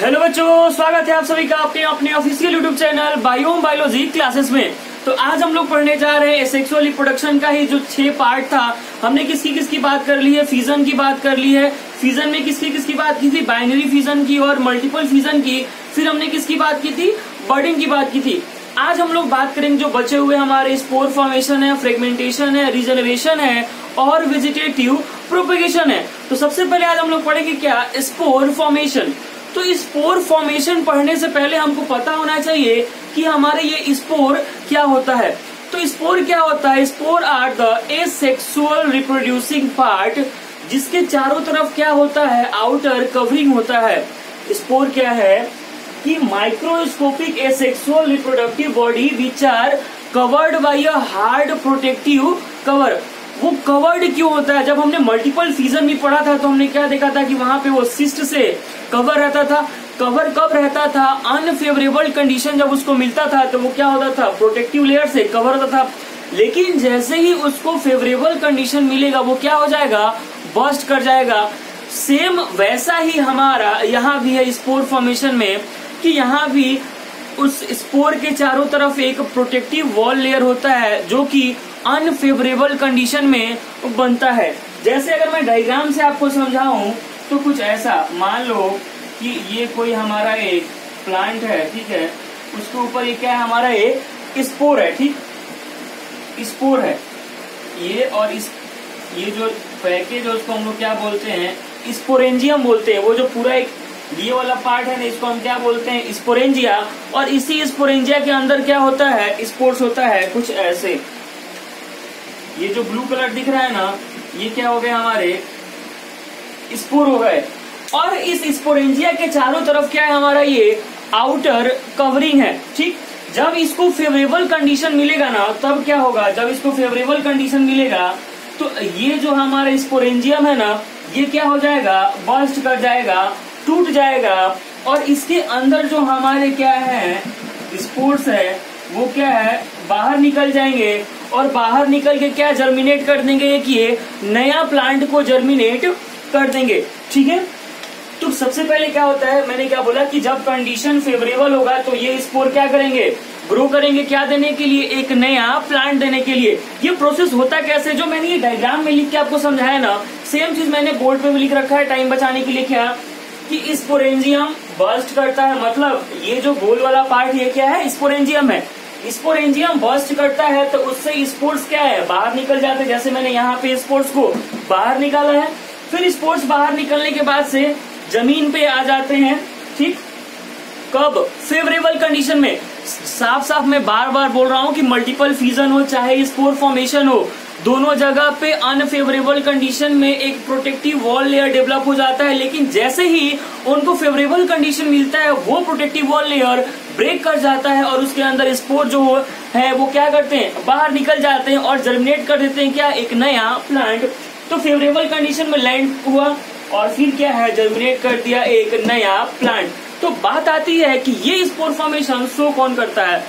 Hello बच्चों, स्वागत है आप सभी का अपने official YouTube channel Biome biology classes में। तो आज हम लोग पढ़ने जा रहे हैं सेक्सुअल रिप्रोडक्शन का ही जो 6 पार्ट था। हमने किसकी बात कर ली है, फिजन की बात कर ली है। फिजन में किसकी बात की थी, बाइनरी फिजन की और मल्टीपल फिजन की। फिर हमने किसकी बात की थी, बर्डिंग की बात की थी। आज हम लोग बात करेंगे जो बचे हुए हमारे स्पोर फॉर्मेशन है, फ्रेगमेंटेशन है, रीजनरेशन है और वेजिटेटिव प्रोपेगेशन है। तो सबसे पहले आज हम लोग पढ़ेंगे क्या, स्पोर फॉर्मेशन। तो स्पोर फॉर्मेशन पढ़ने से पहले हमको पता होना चाहिए कि हमारे ये स्पोर क्या होता है। तो स्पोर क्या होता है, spore are the asexual reproducing part, जिसके चारों तरफ क्या होता है, आउटर कवरिंग होता है। स्पोर क्या है कि microscopic asexual reproductive body which are covered by a hard protective cover. वो कवर्ड क्यों होता है, जब हमने मल्टीपल फिजन भी पढ़ा था तो हमने क्या देखा था कि वहां पे वो सिस्ट से कवर रहता था। कवर कब रहता था, अनफेवरेबल कंडीशन जब उसको मिलता था तो वो क्या होता था, प्रोटेक्टिव लेयर से कवर होता था। लेकिन जैसे ही उसको फेवरेबल कंडीशन मिलेगा वो क्या हो जाएगा, बर्स्ट कर जाएगा। सेम वैसा ही हमारा यहाँ भी है स्पोर फॉर्मेशन में, कि यहाँ भी उस स्पोर के चारों तरफ एक प्रोटेक्टिव वॉल लेयर होता है जो कि अनफेवरेबल कंडीशन में बनता है। जैसे अगर मैं डायग्राम से आपको समझाऊं तो कुछ ऐसा, मान लो कि ये कोई हमारा एक प्लांट है, ठीक है, उसके ऊपर ये क्या है, हमारा एक स्पोर है, ठीक, स्पोर है ये। और ये जो पैकेज है उसको हम लोग क्या बोलते हैं, स्पोरेंजियम बोलते हैं। वो जो पूरा एक ये वाला पार्ट है ना, इसको हम क्या बोलते हैं, स्पोरेंजिया। और इसी स्पोरेंजिया के अंदर क्या होता है, स्पोर्स होता है कुछ ऐसे। ये जो ब्लू कलर दिख रहा है ना, ये क्या हो गए, हमारे स्पोर हो गए। और इस स्पोरेंजिया के चारों तरफ क्या है, हमारा ये आउटर कवरिंग है, ठीक। जब इसको फेवरेबल कंडीशन मिलेगा ना, तब क्या होगा, जब इसको फेवरेबल कंडीशन मिलेगा तो ये जो हमारा स्पोरेंजियम है ना, ये क्या हो जाएगा, बर्स्ट कर जाएगा, टूट जाएगा। और इसके अंदर जो हमारे क्या है स्पोर्स है, वो क्या है, बाहर निकल जाएंगे। और बाहर निकल के क्या जर्मिनेट कर देंगे, एक ये नया प्लांट को जर्मिनेट कर देंगे, ठीक है। तो सबसे पहले क्या होता है, मैंने क्या बोला कि जब कंडीशन फेवरेबल होगा तो ये स्पोर क्या करेंगे, ग्रो करेंगे। क्या देने के लिए, एक नया प्लांट देने के लिए। ये प्रोसेस होता कैसे, जो मैंने ये डायग्राम में लिख के आपको समझाया ना, सेम चीज मैंने बोर्ड पे भी लिख रखा है टाइम बचाने के लिए। क्या कि स्पोरेंजियम बर्स्ट करता है, मतलब ये जो गोल वाला पार्ट ये क्या है, स्पोरेंजियम है। स्पोरेंजियम बर्स्ट करता है तो उससे स्पोर्स क्या है, बाहर निकल जाते हैं। जैसे मैंने यहाँ पे स्पोर्स को बाहर निकाला है। फिर स्पोर्स बाहर निकलने के बाद से जमीन पे आ जाते हैं, ठीक। कब, फेवरेबल कंडीशन में। साफ साफ मैं बार बार बोल रहा हूँ कि मल्टीपल फिजन हो चाहे स्पोर फॉर्मेशन हो, दोनों जगह पे अनफेवरेबल कंडीशन में एक प्रोटेक्टिव वॉल लेयर डेवलप हो जाता है। लेकिन जैसे ही उनको फेवरेबल कंडीशन मिलता है, वो प्रोटेक्टिव वॉल लेयर ब्रेक कर जाता है और उसके अंदर स्पोर जो है वो क्या करते हैं, बाहर निकल जाते हैं और जर्मिनेट कर देते हैं क्या, एक नया प्लांट। तो फेवरेबल कंडीशन में लैंड हुआ और फिर क्या है, जर्मिनेट कर दिया एक नया प्लांट। तो बात आती है कि ये स्पोर फॉर्मेशन शो कौन करता है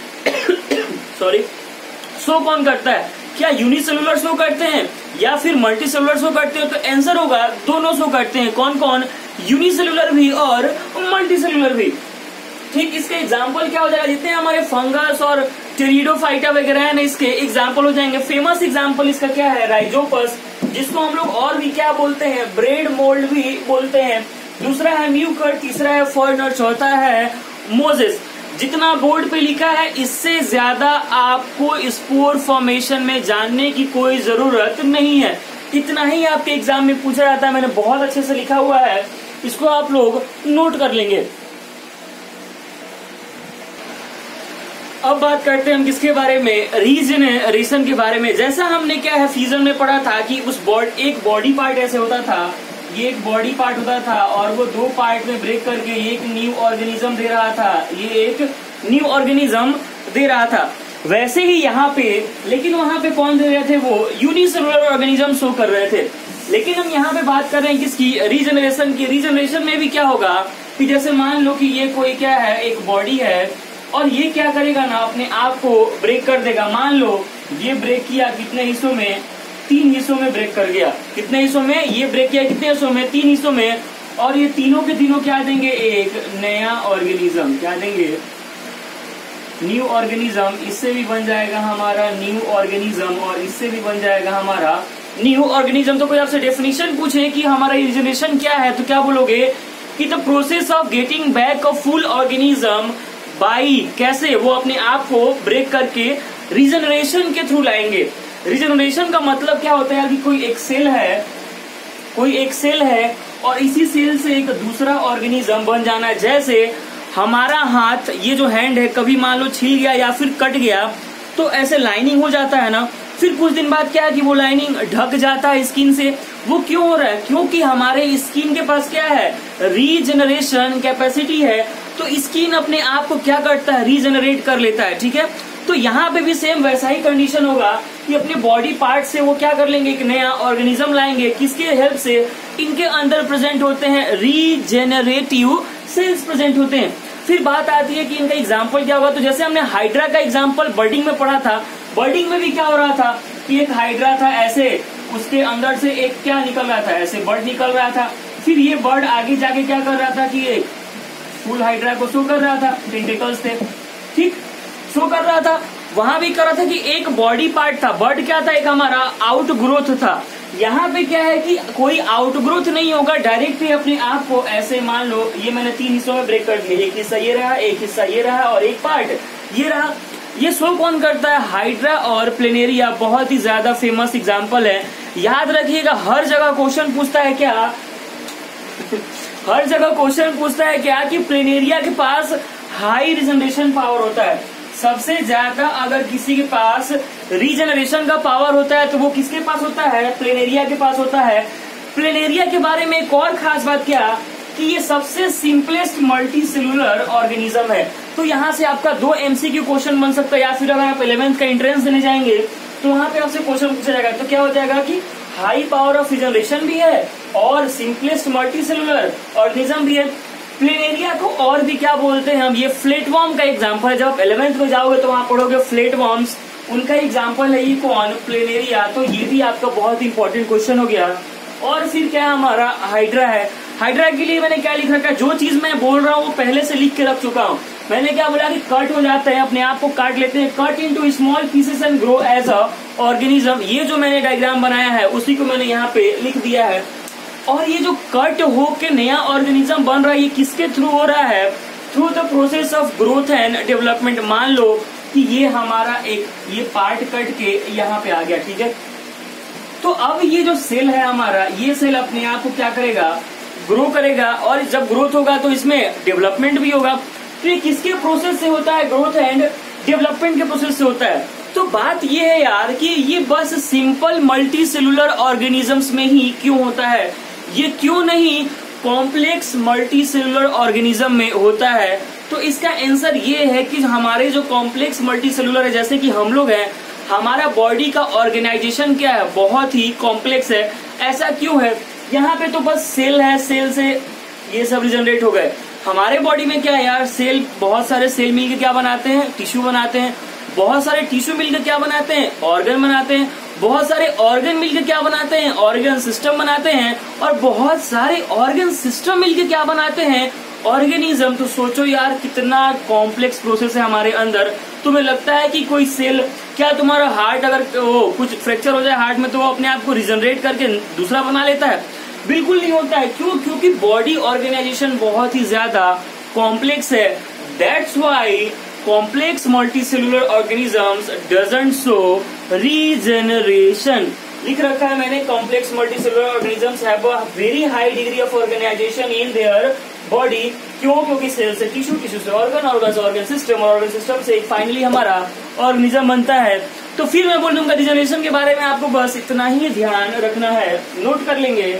सॉरी, शो कौन करता है, क्या यूनिसेलुलर शो करते हैं या फिर मल्टी सेलुलर शो करते हैं। तो आंसर होगा दोनों शो करते हैं। कौन कौन, यूनिसेलुलर भी और मल्टी सेलुलर भी, ठीक। इसके एग्जाम्पल क्या हो जाएगा, जितने हमारे फंगस और टेरिडोफाइटा वगैरह है ना, इसके एग्जाम्पल हो जाएंगे। फेमस एग्जाम्पल इसका क्या है, राइजोपस, जिसको हम लोग और भी क्या बोलते हैं, ब्रेड मोल्ड भी बोलते हैं। दूसरा है म्यूकर, तीसरा है फर्न और चौथा है मोजेस। जितना बोर्ड पे लिखा है इससे ज्यादा आपको स्पोर फॉर्मेशन में जानने की कोई जरूरत नहीं है। इतना ही आपके एग्जाम में पूछा जाता है, मैंने बहुत अच्छे से लिखा हुआ है, इसको आप लोग नोट कर लेंगे। अब बात करते हैं हम किसके बारे में, रीजनरेशन के बारे में। जैसा हमने क्या है फिजन में पढ़ा था कि उस एक बॉडी पार्ट ऐसे होता था, ये एक बॉडी पार्ट होता था और वो दो पार्ट में ब्रेक करके एक न्यू ऑर्गेनिज्म दे रहा था, ये एक न्यू ऑर्गेनिज्म दे रहा था। वैसे ही यहाँ पे, लेकिन वहां पे कौन दे रहे थे, वो यूनिसेलुलर ऑर्गेनिज्म शो कर रहे थे। लेकिन हम यहाँ पे बात कर रहे हैं किसकी, रीजनरेशन की। रीजनरेशन में भी क्या होगा कि जैसे मान लो कि ये कोई क्या है, एक बॉडी है और ये क्या करेगा ना, अपने आप को ब्रेक कर देगा। मान लो ये ब्रेक किया कितने हिस्सों में, 3 हिस्सों में ब्रेक कर गया। कितने हिस्सों में, ये ब्रेक किया कितने हिस्सों में, 3 हिस्सों में। और ये तीनों के तीनों क्या देंगे, एक नया ऑर्गेनिज्म, क्या देंगे, न्यू ऑर्गेनिज्म। इससे भी बन जाएगा हमारा न्यू ऑर्गेनिज्म और इससे भी बन जाएगा हमारा न्यू ऑर्गेनिज्म। तो कोई आपसे डेफिनेशन पूछे कि हमारा रीजनरेशन क्या है, तो क्या बोलोगे कि the process of getting back a full organism by, कैसे, वो अपने आप को ब्रेक करके रीजनरेशन के थ्रू लाएंगे। रीजनरेशन का मतलब क्या होता है कि कोई एक सेल है और इसी सेल से एक दूसरा ऑर्गेनिज्म बन जाना। जैसे हमारा हाथ, ये जो हैंड है, कभी मान लो छिल गया या फिर कट गया तो ऐसे लाइनिंग हो जाता है ना, फिर कुछ दिन बाद क्या है कि वो लाइनिंग ढक जाता है स्किन से। वो क्यों हो रहा है, क्योंकि हमारे स्किन के पास क्या है, रीजनरेशन कैपेसिटी है। तो स्किन अपने आप को क्या करता है, रीजनरेट कर लेता है, ठीक है। तो यहाँ पे भी सेम वैसा ही कंडीशन होगा कि अपने बॉडी पार्ट से वो क्या कर लेंगे, एक नया ऑर्गेनिज्म लाएंगे। किसके हेल्प से, इनके अंदर प्रेजेंट होते हैं रीजेनरेटिव सेल्स प्रेजेंट होते हैं। फिर बात आती है कि इनका एग्जाम्पल क्या होगा। तो जैसे हमने हाइड्रा का एग्जाम्पल बर्डिंग में पढ़ा था, बर्डिंग में भी क्या हो रहा था कि एक हाइड्रा था ऐसे, उसके अंदर से एक क्या निकल रहा था, ऐसे बर्ड निकल रहा था। फिर ये बर्ड आगे जाके क्या कर रहा था कि एक फुल हाइड्रा को शो कर रहा था, टेंटिकल्स थे, ठीक, शो कर रहा था। वहां भी कर रहा था कि एक बॉडी पार्ट था, बर्ड क्या था, एक हमारा आउट ग्रोथ था। यहाँ पे क्या है कि कोई आउट ग्रोथ नहीं होगा, डायरेक्टली अपने आप को ऐसे, मान लो ये मैंने 3 हिस्सों में ब्रेक कर दिया, एक हिस्सा ये रहा, एक हिस्सा ये रहा और एक पार्ट ये रहा। ये शो कौन करता है, हाइड्रा और प्लेनेरिया, बहुत ही ज्यादा फेमस एग्जाम्पल है। याद रखिएगा, हर जगह क्वेश्चन पूछता है क्या हर जगह क्वेश्चन पूछता है क्या कि प्लेनेरिया के पास हाई रिजनरेशन पावर होता है। सबसे ज्यादा अगर किसी के पास रीजनरेशन का पावर होता है तो वो किसके पास होता है, प्लेनेरिया के पास होता है। प्लेनेरिया के बारे में एक और खास बात क्या कि ये सबसे सिंपलेस्ट मल्टी सेलुलर ऑर्गेनिज्म है। तो यहाँ से आपका 2 MCQ क्वेश्चन बन सकता है, या फिर अगर आप 11th का एंट्रेंस देने जाएंगे तो वहां पे आपसे क्वेश्चन पूछा जाएगा। तो क्या हो जाएगा कि हाई पावर ऑफ रिजनरेशन भी है और सिंपलेस्ट मल्टी सेलुलर ऑर्गेनिज्म भी है। प्लेनेरिया को और भी क्या बोलते हैं हम, ये फ्लेटवॉर्म का एग्जाम्पल है। जब आप 11th में जाओगे तो वहां पढ़ोगे फ्लेटवॉर्म्स, उनका एग्जाम्पल है ये कौन, प्लेनेरिया। तो ये भी आपका बहुत इंपॉर्टेंट क्वेश्चन हो गया। और फिर क्या हमारा हाइड्रा है। हाइड्रा के लिए मैंने क्या लिख रखा है, जो चीज मैं बोल रहा हूँ वो पहले से लिख के रख चुका हूँ। मैंने क्या बोला कि कट हो जाते हैं, अपने आप को काट लेते हैं, cut into small pieces and grow as a organism. ये जो मैंने डायग्राम बनाया है उसी को मैंने यहाँ पे लिख दिया है। और ये जो कट हो के नया ऑर्गेनिज्म बन रहा है, ये किसके थ्रू हो रहा है, through the process of growth and development. मान लो कि ये हमारा एक ये पार्ट कट के यहाँ पे आ गया, ठीक है। तो अब ये जो सेल है हमारा, ये सेल अपने आप को क्या करेगा, ग्रो करेगा। और जब ग्रोथ होगा तो इसमें डेवलपमेंट भी होगा। तो ये किसके प्रोसेस से होता है, ग्रोथ एंड डेवलपमेंट के प्रोसेस से होता है। तो बात ये है यार कि ये बस सिंपल मल्टी सेलुलर ऑर्गेनिजम्स में ही क्यों होता है, ये क्यों नहीं कॉम्प्लेक्स मल्टी सेलुलर ऑर्गेनिज्म में होता है। तो इसका आंसर ये है कि हमारे जो कॉम्प्लेक्स मल्टी सेलुलर है, जैसे कि हम लोग हैं, हमारा बॉडी का ऑर्गेनाइजेशन क्या है, बहुत ही कॉम्प्लेक्स है। ऐसा क्यों है, यहाँ पे तो बस सेल है, सेल से ये सब रिजनरेट हो गए। हमारे बॉडी में क्या है यार, सेल, बहुत सारे सेल मिलकर क्या बनाते हैं, टिश्यू बनाते हैं। बहुत सारे टिश्यू मिलकर क्या बनाते हैं, ऑर्गन बनाते हैं। बहुत सारे ऑर्गन मिलकर क्या बनाते हैं, ऑर्गन सिस्टम बनाते हैं। और बहुत सारे ऑर्गन सिस्टम मिलकर क्या बनाते हैं, ऑर्गेनिज्म। तो सोचो यार कितना कॉम्प्लेक्स प्रोसेस है हमारे अंदर। तुम्हें लगता है कि कोई सेल, क्या तुम्हारा हार्ट अगर वो कुछ फ्रैक्चर हो जाए हार्ट में तो वो अपने आप को रिजनरेट करके दूसरा बना लेता है? बिल्कुल नहीं होता है। क्यों? क्योंकि बॉडी ऑर्गेनाइजेशन बहुत ही ज्यादा कॉम्प्लेक्स है। That's why complex multicellular organisms doesn't show regeneration। लिख रखा है मैंने, complex multicellular organisms have a very high degree of organization in their body। क्यों? क्योंकि सेल से टिश्यू, टिश्यू से ऑर्गन, ऑर्गन से ऑर्गन सिस्टम, और ऑर्गन सिस्टम से फाइनली हमारा ऑर्गेनिज्म बनता है। तो फिर मैं बोल दूंगा रिजनरेशन के बारे में आपको बस इतना ही ध्यान रखना है, नोट कर लेंगे।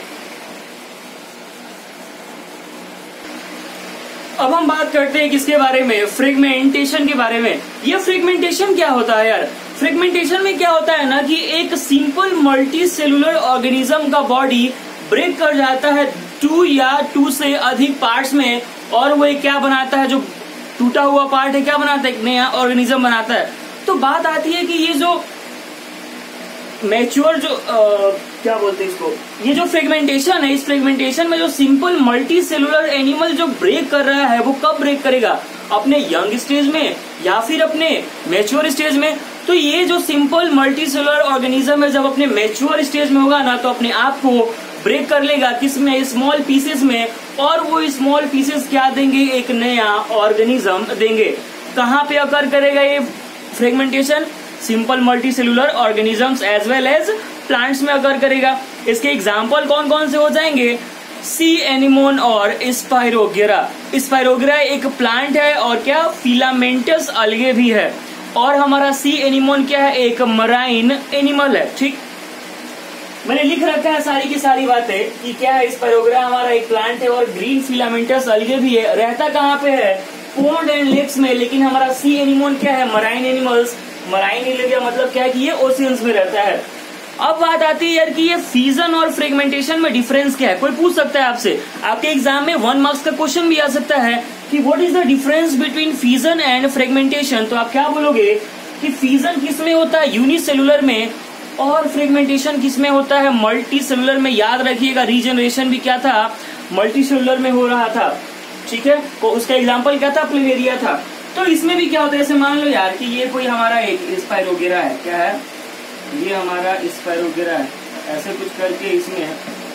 अब हम बात करते हैं किसके बारे में, फ्रेगमेंटेशन के बारे में। ये फ्रेगमेंटेशन क्या होता है यार, फ्रेगमेंटेशन में क्या होता है ना कि एक सिंपल मल्टी सेलुलर ऑर्गेनिज्म का बॉडी ब्रेक कर जाता है 2 या 2 से अधिक पार्ट्स में, और वो क्या बनाता है, जो टूटा हुआ पार्ट है क्या बनाता है, एक नया ऑर्गेनिज्म बनाता है। तो बात आती है कि ये जो मैच्योर जो क्या बोलते हैं इसको, ये जो फ्रेगमेंटेशन है, इस फ्रेगमेंटेशन में जो सिंपल मल्टी सेलुलर एनिमल जो ब्रेक कर रहा है वो कब ब्रेक करेगा, अपने यंग स्टेज में या फिर अपने मैच्योर स्टेज में। तो ये जो सिंपल मल्टी सेलुलर ऑर्गेनिज्म है जब अपने मैच्योर स्टेज में होगा ना तो अपने आप को ब्रेक कर लेगा किसमें, स्मॉल पीसेस में, और वो स्मॉल पीसेस क्या देंगे, एक नया ऑर्गेनिज्म देंगे। कहाँ पे अकर करेगा ये fragmentation, simple multicellular organisms as well as plants में अकर करेगा। इसके एग्जाम्पल कौन कौन से हो जाएंगे, सी एनिमोन और स्पाइरोगेरा। स्पाइरोगेरा एक प्लांट है और क्या फिलामेंटस अलगे भी है, और हमारा सी एनिमोन क्या है, एक मराइन एनिमल है। ठीक, मैंने लिख रखा है सारी की सारी बातें कि क्या है, स्पाइरोगेरा हमारा एक प्लांट है और ग्रीन फिलामेंटस अलगे भी है। रहता कहाँ पे है, पोन्ड एंड लेक्स में, लेकिन हमारा सी एनिमोन क्या है, मराइन एनिमल्स। मराइन एनिमल मतलब क्या है कि ये ओशियंस में रहता है। अब बात आती है यार कि ये फ्यूजन और फ्रेगमेंटेशन में डिफरेंस क्या है। कोई पूछ सकता है आपसे, आपके एग्जाम में 1 मार्क्स का क्वेश्चन भी आ सकता है कि what is the difference between fusion and fragmentation. तो आप क्या बोलोगे कि फ्यूजन किसमें होता है, यूनिसेलुलर में, और फ्रेगमेंटेशन किसमें होता है, मल्टी सेलुलर में। याद रखिएगा रीजनरेशन भी क्या था, मल्टी सेलुलर में हो रहा था। ठीक है, तो उसका एग्जाम्पल क्या था, प्लेनेरिया था। तो इसमें भी क्या होता है, जैसे मान लो यार कि ये कोई हमारा एक स्पाइरोगेरा है, क्या है, ये हमारा स्पाइरोगेरा है, ऐसे कुछ करके इसमें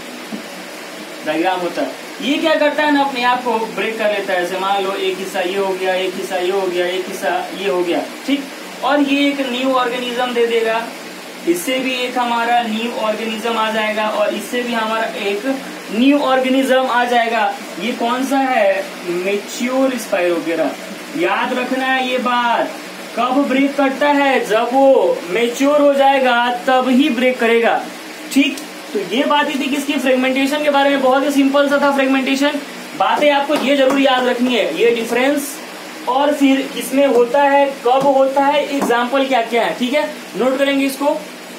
डायग्राम होता है। ये क्या करता है ना, अपने आप को ब्रेक कर लेता है। जैसे मान लो एक हिस्सा ये हो गया, एक हिस्सा ये हो गया, एक हिस्सा ये हो गया। ठीक, और ये एक न्यू ऑर्गेनिज्म दे देगा, इससे भी एक हमारा न्यू ऑर्गेनिज्म आ जाएगा, और इससे भी हमारा एक न्यू ऑर्गेनिज्म आ जाएगा। ये कौन सा है, मैच्योर स्पाइरोगेरा। याद रखना है ये बात, कब ब्रेक करता है, जब वो मैच्योर हो जाएगा तब ही ब्रेक करेगा। ठीक, तो ये बात ही थी किसकी, फ्रेगमेंटेशन के बारे में। बहुत ही सिंपल सा था फ्रेगमेंटेशन। बातें आपको ये जरूर याद रखनी है, ये डिफरेंस और फिर किसमें होता है, कब होता है, एग्जाम्पल क्या क्या है। ठीक है, नोट करेंगे इसको।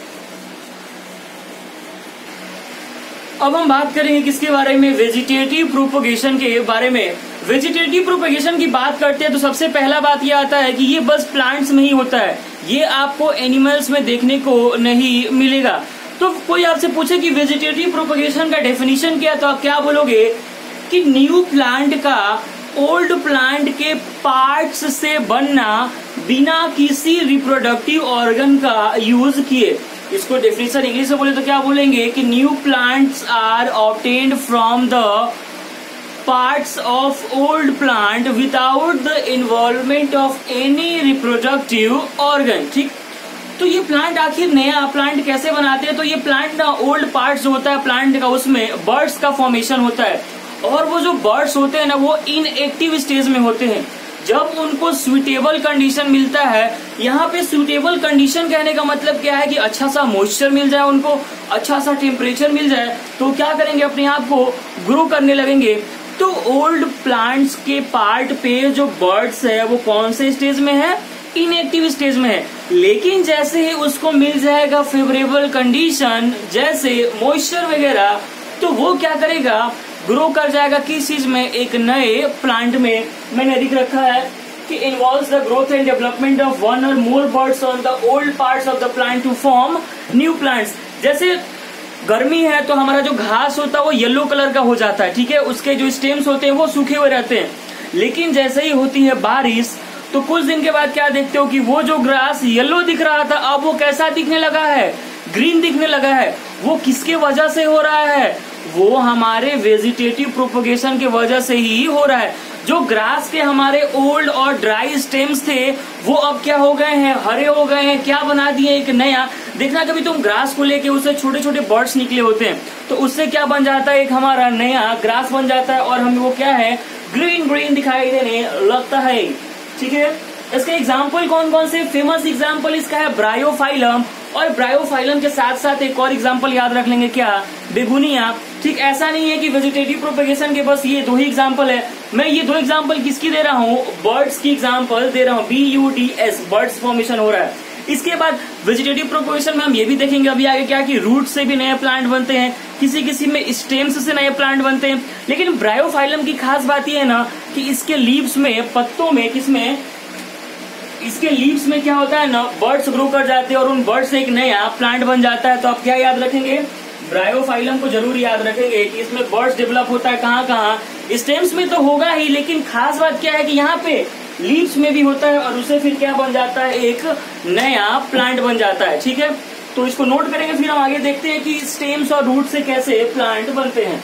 अब हम बात करेंगे किसके बारे में, वेजिटेटिव प्रोपगेशन के बारे में। वेजिटेटिव प्रोपगेशन की बात करते हैं तो सबसे पहला बात यह आता है कि ये बस प्लांट्स में ही होता है, ये आपको एनिमल्स में देखने को नहीं मिलेगा। तो कोई आपसे पूछे कि वेजिटेटिव प्रोपगेशन का डेफिनेशन क्या है, तो आप क्या बोलोगे कि न्यू प्लांट का ओल्ड प्लांट के पार्ट्स से बनना बिना किसी रिप्रोडक्टिव ऑर्गन का यूज किए। इसको डेफिनेशन इंग्लिश में बोले तो क्या बोलेंगे कि new plants are obtained from the parts of old plant without the involvement of any reproductive organ. ठीक, तो ये प्लांट आखिर नया प्लांट कैसे बनाते हैं, तो ये प्लांट ना ओल्ड पार्ट्स जो होता है प्लांट का, उसमें बर्ड्स का फॉर्मेशन होता है, और वो जो बर्ड्स होते हैं ना वो इनएक्टिव स्टेज में होते हैं। जब उनको सुइटेबल कंडीशन मिलता है, यहाँ पे सुइटेबल कंडीशन कहने का मतलब क्या है कि अच्छा सा मॉइस्चर मिल जाए, उनको अच्छा सा टेम्परेचर मिल जाए, तो क्या करेंगे, अपने आप को ग्रो करने लगेंगे। तो ओल्ड प्लांट्स के पार्ट पे जो बर्ड्स है वो कौन से स्टेज में है, इनएक्टिव स्टेज में है। लेकिन जैसे ही उसको मिल जाएगा फेवरेबल कंडीशन, जैसे मॉइस्चर वगैरह, तो वो क्या करेगा, ग्रो कर जाएगा किस चीज में, एक नए प्लांट में। मैंने लिख रखा है कि involves the growth and development of one और more buds on the old parts of the plant to form new plants. जैसे गर्मी है तो हमारा जो घास होता है वो येलो कलर का हो जाता है, ठीक है, उसके जो स्टेम्स होते हैं वो सूखे हुए रहते हैं। लेकिन जैसे ही होती है बारिश तो कुछ दिन के बाद क्या देखते हो कि वो जो ग्रास येलो दिख रहा था अब वो कैसा दिखने लगा है, ग्रीन दिखने लगा है। वो किसके वजह से हो रहा है, वो हमारे वेजिटेटिव प्रोपगेशन के वजह से ही हो रहा है। जो ग्रास के हमारे ओल्ड और ड्राई स्टेम्स थे वो अब क्या हो गए हैं, हरे हो गए हैं। क्या बना दिए, एक नया। देखना कभी तुम ग्रास को लेके उससे छोटे छोटे बर्ड्स निकले होते हैं तो उससे क्या बन जाता है, एक हमारा नया ग्रास बन जाता है और हमें वो क्या है, ग्रीन ग्रीन दिखाई देने लगता है। ठीक है, इसके एग्जाम्पल कौन कौन से, फेमस एग्जाम्पल इसका है ब्रायोफाइलम, और ब्रायोफाइलम के साथ साथ एक और एग्जाम्पल याद रख लेंगे, क्या, बेगुनिया। ठीक, ऐसा नहीं है कि वेजिटेटिव प्रोपगेशन के बस ये दो ही एग्जाम्पल है। मैं ये दो एग्जाम्पल किसकी दे रहा हूँ, बर्ड्स की एग्जाम्पल दे रहा हूँ, BUDS, बर्ड्स फॉर्मेशन हो रहा है। इसके बाद वेजिटेटिव प्रोपगेशन में हम ये भी देखेंगे अभी आगे क्या कि रूट से भी नए प्लांट बनते हैं, किसी किसी में स्टेम्स से नए प्लांट बनते हैं। लेकिन ब्रायोफाइलम की खास बात ये है ना कि इसके लीव्स में, पत्तों में, किसमें, इसके लीव्स में क्या होता है ना, बर्ड्स ग्रो कर जाते हैं और उन बर्ड्स से एक नया प्लांट बन जाता है। तो आप क्या याद रखेंगे, ब्रायोफाइलम को जरूर याद रखेंगे कि इसमें बर्ड्स डेवलप होता है कहाँ कहाँ, स्टेम्स में तो होगा ही, लेकिन खास बात क्या है कि यहाँ पे लीव्स में भी होता है और उससे फिर क्या बन जाता है, एक नया प्लांट बन जाता है। ठीक है, तो इसको नोट करेंगे, फिर हम आगे देखते हैं कि स्टेम्स और रूट से कैसे प्लांट बनते हैं।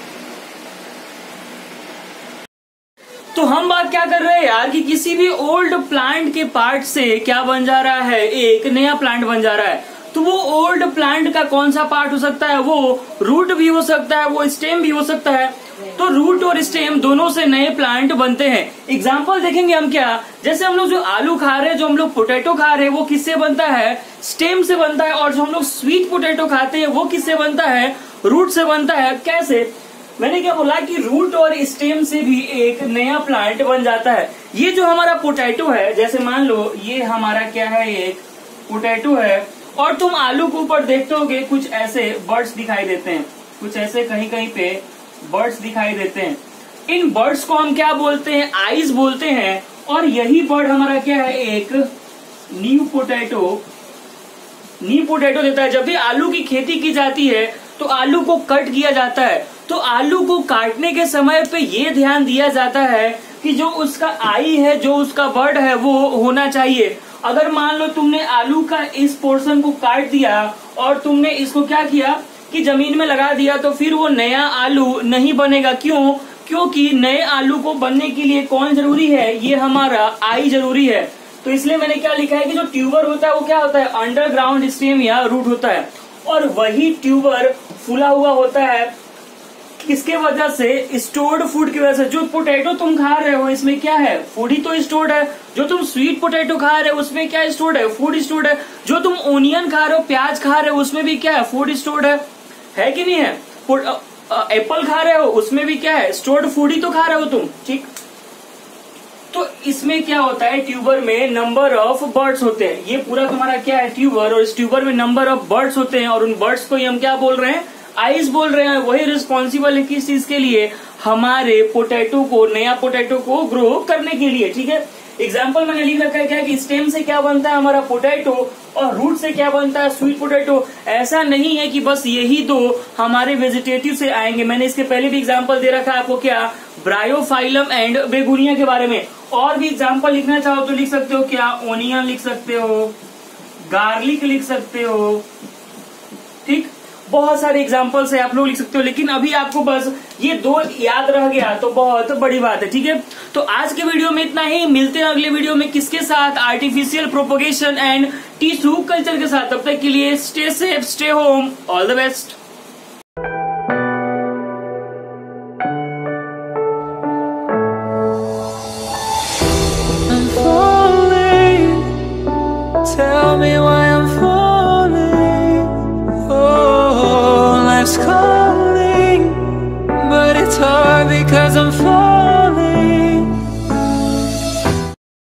तो हम बात क्या कर रहे हैं यार कि किसी भी ओल्ड प्लांट के पार्ट से क्या बन जा रहा है, एक नया प्लांट बन जा रहा है। तो वो ओल्ड प्लांट का कौन सा पार्ट हो सकता है, वो रूट भी हो सकता है, वो स्टेम भी हो सकता है। तो रूट और स्टेम दोनों से नए प्लांट बनते हैं। एग्जाम्पल देखेंगे हम क्या, जैसे हम लोग जो आलू खा रहे हैं, जो हम लोग पोटैटो खा रहे हैं, वो किससे बनता है, स्टेम से बनता है। और जो हम लोग स्वीट पोटैटो खाते हैं वो किससे बनता है, रूट से बनता है। कैसे, मैंने क्या बोला कि रूट और स्टेम से भी एक नया प्लांट बन जाता है। ये जो हमारा पोटैटो है, जैसे मान लो ये हमारा क्या है, एक पोटैटो है, और तुम आलू के ऊपर देखते होगे कुछ ऐसे बर्ड्स दिखाई देते हैं, कुछ ऐसे कहीं कहीं पे बर्ड्स दिखाई देते हैं। इन बर्ड्स को हम क्या बोलते हैं, आईज बोलते हैं। और यही बर्ड हमारा क्या है, एक न्यू पोटैटो देता है। जब भी आलू की खेती की जाती है तो आलू को कट किया जाता है। तो आलू को काटने के समय पे ये ध्यान दिया जाता है कि जो उसका आई है, जो उसका बर्ड है, वो होना चाहिए। अगर मान लो तुमने आलू का इस पोर्शन को काट दिया और तुमने इसको क्या किया कि जमीन में लगा दिया, तो फिर वो नया आलू नहीं बनेगा। क्यों, क्योंकि नए आलू को बनने के लिए कौन जरूरी है, ये हमारा आई जरूरी है। तो इसलिए मैंने क्या लिखा है कि जो ट्यूबर होता है वो क्या होता है, अंडरग्राउंड स्टेम या रूट होता है। और वही ट्यूबर फूला हुआ होता है किसके वजह से, स्टोर्ड फूड की वजह से। जो पोटैटो तुम खा रहे हो इसमें क्या है, फूड ही तो स्टोर्ड है। जो तुम स्वीट पोटैटो खा रहे हो उसमें क्या स्टोर्ड है, फूड स्टोर्ड है। जो तुम ओनियन खा रहे हो, प्याज खा रहे हो, उसमें भी क्या है, फूड स्टोर्ड है कि नहीं है। एप्पल खा रहे हो उसमें भी क्या है, स्टोर्ड फूड ही तो खा रहे हो तुम। ठीक, तो इसमें क्या होता है, ट्यूबर में नंबर ऑफ बर्ड्स होते हैं। ये पूरा तुम्हारा क्या है, ट्यूबर, और इस ट्यूबर में नंबर ऑफ बर्ड्स होते हैं। और उन बर्ड्स को हम क्या बोल रहे हैं, आइस बोल रहे हैं। वही रिस्पॉन्सिबल है किस चीज के लिए, हमारे पोटैटो को, नया पोटैटो को ग्रो करने के लिए। ठीक है, एग्जाम्पल मैंने लिख रखा है क्या कि स्टेम से क्या बनता है हमारा पोटैटो, और रूट से क्या बनता है, स्वीट पोटैटो। ऐसा नहीं है कि बस यही दो हमारे वेजिटेटिव से आएंगे। मैंने इसके पहले भी एग्जाम्पल दे रखा है आपको, क्या, ब्रायोफाइलम एंड बेगुनिया के बारे में। और भी एग्जाम्पल लिखना चाहो तो लिख सकते हो, क्या, ओनियन लिख सकते हो, गार्लिक लिख सकते हो। ठीक, बहुत सारे एग्जाम्पल्स है, आप लोग लिख सकते हो। लेकिन अभी आपको बस ये दो याद रह गया तो बहुत बड़ी बात है। ठीक है, तो आज के वीडियो में इतना ही। मिलते हैं अगले वीडियो में किसके साथ, artificial propagation and tissue culture के साथ। तब तक के लिए stay safe, stay home, all the best.